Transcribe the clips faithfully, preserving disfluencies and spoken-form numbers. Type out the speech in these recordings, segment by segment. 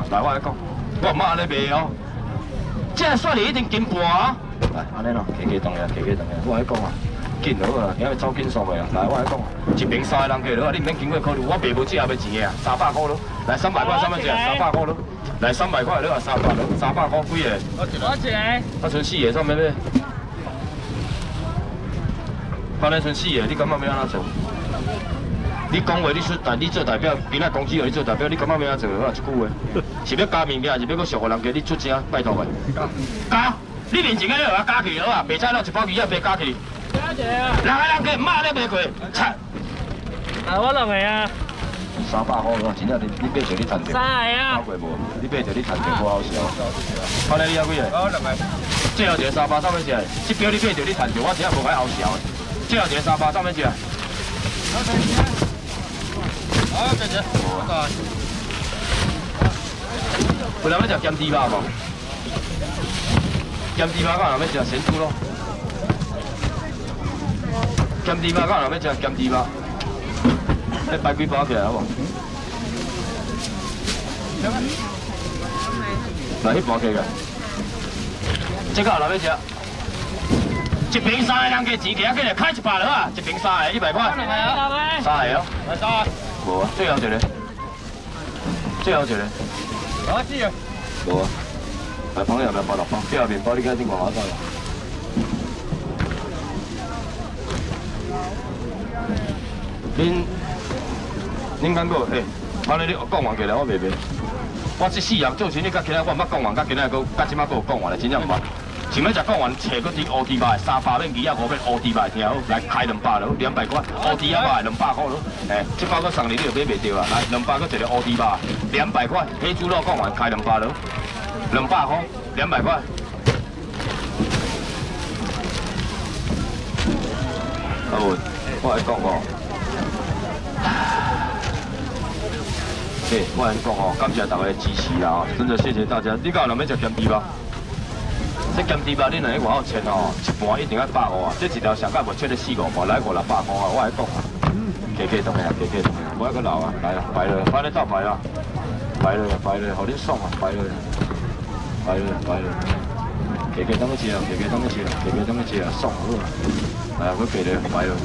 啊！来，我来讲，我唔安尼卖哦。这雪梨一定金盘哦。来，安尼咯，企企动下，企企动下，我来讲啊。 紧好啊，今日走紧数的啊！来，我来讲，一瓶三个人计落啊，你唔免经过考虑，我卖无这也要钱的啊，三百块咯。来，三百块三百只，三百块咯。来，三百块你话三百咯，三百块几个？我一个。我一个。啊，剩四个，怎么买？反正剩四个，你感觉要安怎做？你讲话你出，但你做代表，今仔公司要你做代表，你感觉要安怎做？我一句话，是要加物件，还是要搁俗个人叫你出声？拜托个。加，你面前个你话加起好啊，白菜肉一包鱼也白加起。 人个人计唔骂你卖过，切！啊，我两个啊。三百块咯，真正你你买着你赚着。三个啊。包过无？你买着你赚着不好笑。看来你还几个？我两个。最后一个三百怎么食？这表你买着你赚着，我真正无解好笑的。最后一个三百怎么食？好，谢谢。有人要食咸猪肉无？咸猪肉敢人要食鲜猪肉？ 咸猪肉，敢有人要食咸猪肉？你摆几包起来好无？来，迄包起个。这个有人要食？一瓶三个人加钱，加起来开一百了啊！一瓶三个一百块。三个哦。来三个。无啊，最后一个。最后一个。啊，四个。无啊。来，朋友有没有包六包？第二面包你赶紧讲我走啦。 恁恁感觉诶，安尼你讲完起来我袂袂，我这四样做生意甲今仔我毋捌讲完，甲今仔个甲即摆佫有讲完咧，真正毋捌。想要食讲完，找佫啲乌猪肉，三百免二啊五免乌猪肉听好，来开两百咯，两百块，乌猪肉肉两百块咯，诶，这包佫送你，你就买袂着啊。来，两百佫一个乌猪肉，两百块，黑猪肉讲完开两百咯，两百块，两百块。啊有，我来讲哦。 对，我来讲哦，感谢大家的支持啦哦，真的谢谢大家。你敢有人要食咸猪肉？这咸猪肉你若喺外口称哦，一盘一定要百五啊，这一条上架无出得四五盘，来五六百块啊，我来讲啊，加加动下，加加动下，无一个留啊，来啦，摆了，摆了到摆啦，摆了摆了，互你爽啊，摆了，摆了摆了，加加当个吃啊，加加当个吃啊，加加当个吃啊，爽好啊，来，我给了，摆了，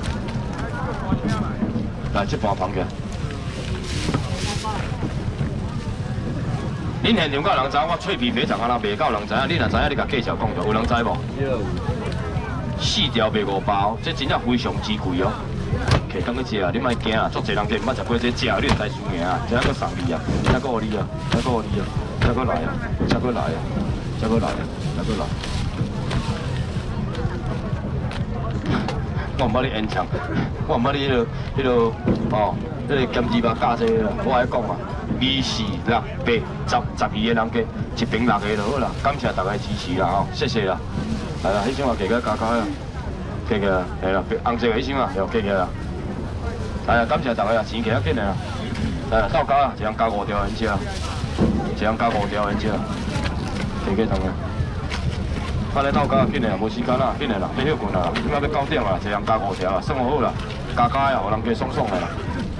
来这盘放起。 恁现场敢有人知我脆皮肥肠安那卖，敢有人知影？你若知影，你甲介绍讲着，有人知无？有。四条卖五百哦，这真正非常之贵哦。摕当去食啊，你莫惊啊！足侪人摕毋捌食过这食，你就知输赢啊！再搁送你啊，再搁互你啊，再搁互你啊，再搁来啊，再搁来啊，再搁来啊，再搁来。我毋捌你演唱，我毋捌你迄落迄落哦，迄个咸猪肉加这个，我来讲啊。 二四六八十十二个人加，一瓶六个就好啦。感谢大家支持啦吼，谢谢啦。系啦，迄箱啊加个加加啦，加个系啦，红色个迄箱啊又加个啦。系啊，感谢大家啊，钱加啊紧个啦。系啦，到家啊，一人加五条烟车啊，一人加五条烟车啊，加加同个。反正到家啊，紧个啊，无时间啦，紧个啦，要休困啦，今仔要九点啊，一人加五条啊，算好啦，加加啊，互人加爽爽个啦。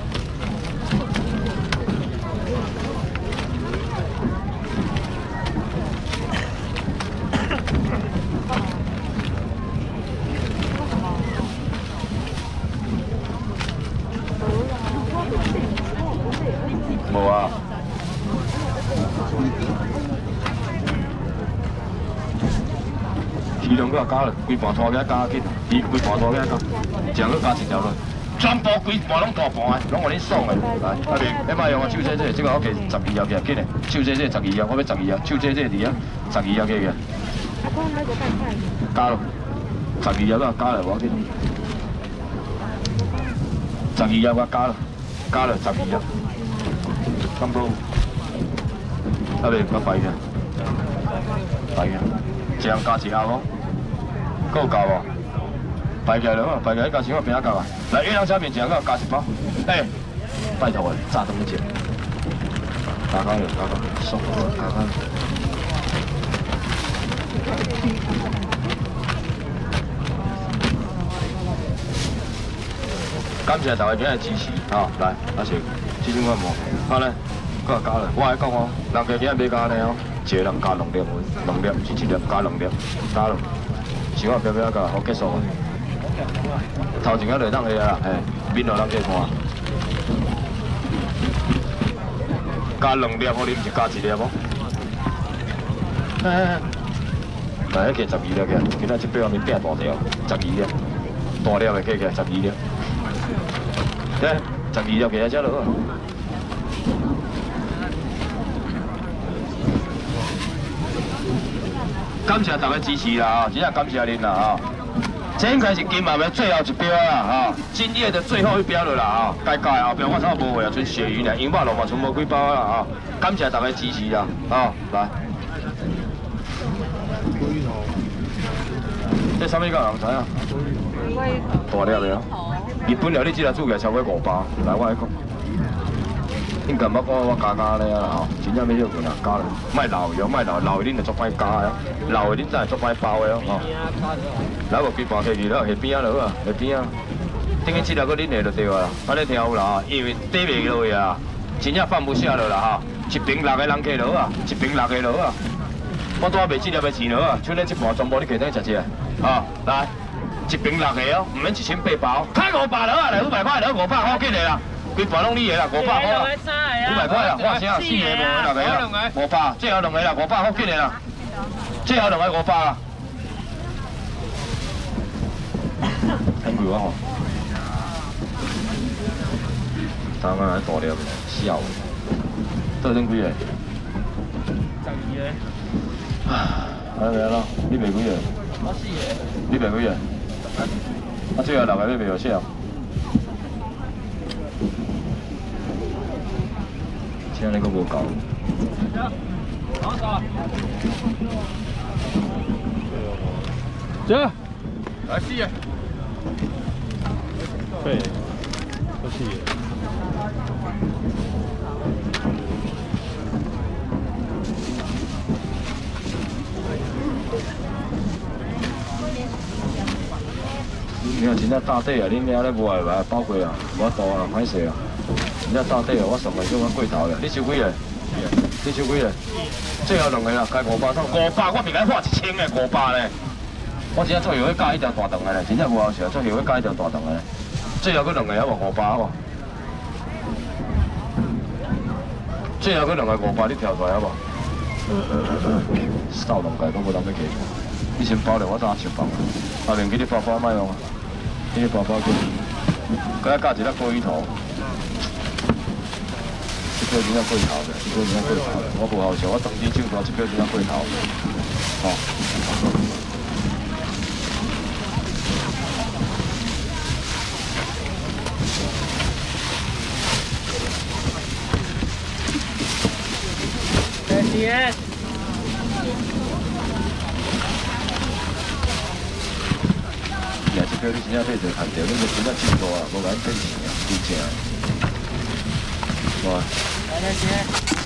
无啊，鱼量搁加了，规盘拖起加紧，鱼规盘拖起加，酱搁加一条落，全部规盘拢大盘的，拢互恁爽的。来，啊袂，你莫用我手洗洗，这个我加十二盒起，紧的，手洗洗十二盒，我要十二盒，手洗洗二盒，十二盒起个。加咯，十二盒啊，加了我紧。十二盒我加了，加了十二盒。 差不多，啊袂，我摆个，摆个，一人加一盒哦，够够无？摆起来了，摆起来加钱我边仔加啊？来，一人车面一人加加一包，哎，拜托诶，炸东西，加加了，加加，爽，加加。感谢大家今日支持，啊，来，阿成，七千块无，好嘞。 搁加了，我来讲哦，人家今日买加呢哦，一个人加两粒，两粒是一粒加两粒，加了。想我标标个好结束啊！头前个落当下啦，嘿，面落咱加看。加两粒，我啉是加一粒无？哎，来，加十二粒个，今仔这表面变大条，十二粒，大粒的加起来十二粒。对，十二粒加起来落。感谢大家支持啦，啊，真正感谢恁啦，啊！这应该是今晚的最后一标啦，啊！今夜的最后一标了啦，啊！该改后标我差无会啊，剩鳕鱼呢，银巴龙嘛，剩无几包啦，啊！感谢大家支持啦，啊！来。这啥物个人知影？大粒的啊！日本料理只来煮起来超过五包，来我来讲。恁敢捌讲我加加咧啦吼，真正要少份啊，加了，卖老油，卖老老的恁就足歹加的，老的恁才会足歹包的哦。来无几盘摕去了，下边仔落啊，下边仔。等于这条个恁下就对啊，安尼听有啦，因为底袂落去啊，真正放不下了啦哈，一瓶六个人客落啊，一瓶六个落啊。我拄仔卖这条的钱落啊，像恁这盘全部你客等食一个，啊，来，一瓶六个哦，唔免一千八包，开五百落啊，来五百块，来五百块紧的啦。规盘拢你的啦，五百块啦，五百块啦，我先四个无六个啦，五百，最后两个啦，五百好紧的啦，最后两个五百啦。很贵啊吼，当然还大粒，笑，这剩几个？十二个。安尼啦，你卖几个？我四个。你卖几个？啊，最后六个你卖有少？现在那个无够。 这，来四个。对，都四个。 你看真正大底啊，恁遐咧无来来包过啊，无多啊，歹势啊。真正大底啊，我送来叫我过头了。你收几个？你收几个？最后两个啦，加五百，五百我袂该花一千个五百咧。我真正最后要加一条大肠的咧，真正无好笑，最后要加一条大肠的咧。最后嗰两个有无五百好无？最后嗰两个五百你挑出来好无？少两个都无当要加。你先包了，我等下收包。后面给你包包卖用啊，给你包包给。佮要加一粒鲑鱼头。这个真正过头的，这个真正过头的，我无好笑，我当天唱歌，这个真正过头。哦。 谢谢。 也这个你真正买着看到，你就真正进步啊，无敢骗钱啊，真正。哇！来来姐。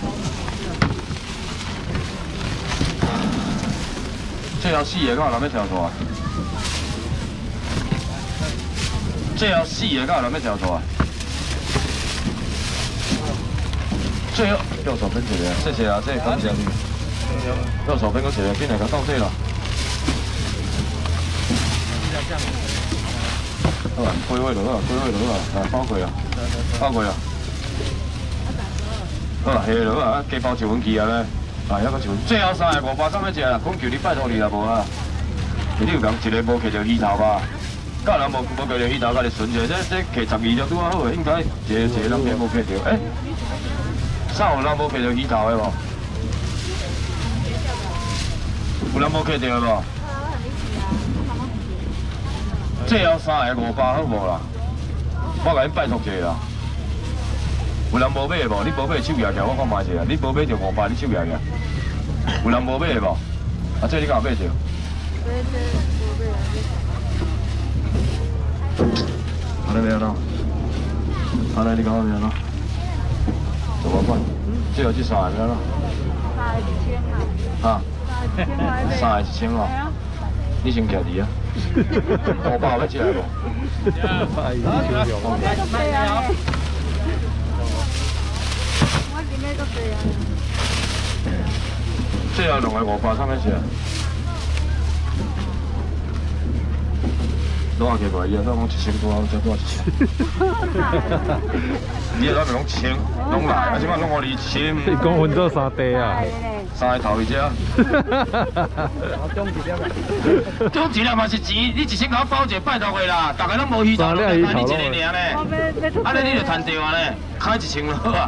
最后四个，敢有人要跳出来？最后四个，敢有人要跳出来？最后右手边一个，谢谢啊，这感谢你。右手边嗰一个，边嚟个到底啦？好啊，开开落啊，开开落啊，来包佢啊，包佢啊。好啦，下落啊，加包一份去啊咧，啊，一个一份，最后三个五百三要食啦，讲求你拜托你啦无啊？你有讲一个无摕着鱼头吧？甲人无无摕着鱼头，甲你顺着，这这摕十二就拄啊好，应该一个一个人皆无摕着，诶，啥有人无摕着鱼头的无？有人无摕着无？最后三个五百好无啦？我甲恁拜托一下啦。有人无买的无？你无买手举起来，我看卖一下。你无买着五百，你手举起来。有人无买的无？啊，这你敢有买着？安尼要喏？安尼你讲要喏？怎么办？最后这三个要喏？三个一千啊。啊？三个一千哦。你先徛伫啊。五百要食来无？ 今日都对啊。 最后两个五百，啥物事啊？拢也计过伊啊，咱讲一千多，才多一千。你啊，咱咪讲一千，拢来，啊，即摆拢我二千。 你讲分做三地啊？ 三个头一只。中一粒嘛是钱，你一千甲我包一个拜托过啦，大家拢无鱼头，拢单你一个尔呢。安尼你就赚着啊呢，开一千就好啊。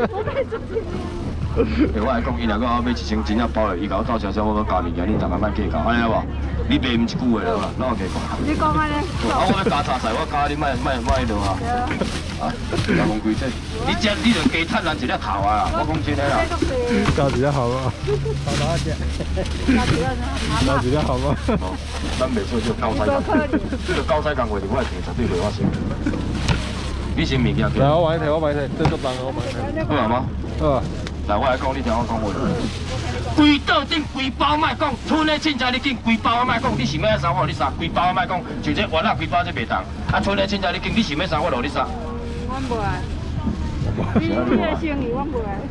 欸，我来讲，伊若讲我买一千真正包的，伊甲我到车车，我要加物件，你大家莫计较，安尼好无？你卖毋一句话了啦，哪有计讲？ 你讲安尼？ 啊，我要加茶菜，我加你莫莫莫迄落啊！啊，人讲规这，你这你就加趁人一粒头啊！我讲真的啦。 加一只好吗？好哪只？加一只好吗？ 哦，咱袂做这高菜工，这高菜工话，我的店绝对袂我先。你先物件给。 来，我买一台，我买一台，这做单我买一台。 好嘛？ 好。 来，我来讲，你听我讲话。规道顶规包卖讲，村的凊彩你紧，规包卖讲，你是要啥我你啥，规包卖讲，就这原来规包这袂当。啊，村的凊彩你紧，你是要啥我落你啥。 我无爱。你这个生意我无爱。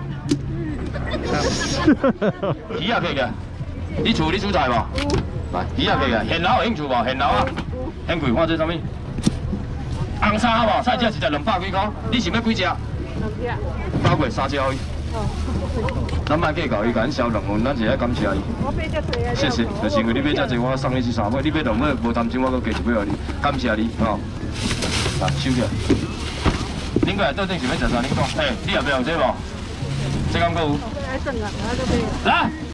鱼啊，可以个？你厝你煮菜无？来，鱼啊，可以个？现捞有兴趣无？现捞啊？现贵看这啥物？红衫好无？菜只一只两百几块，你是要几只？ 两只。 包过三只可以。咱莫计较，伊甲咱销两份，咱是爱感谢伊。 我买只多啊。 谢谢，就是因为你买遮济，我送你这三尾，你买两尾无担心，我搁加一尾互你，感谢你吼。来，收起来。恁过来倒顶是要食啥？恁讲，嘿，你后壁有这无？这敢搁有？来。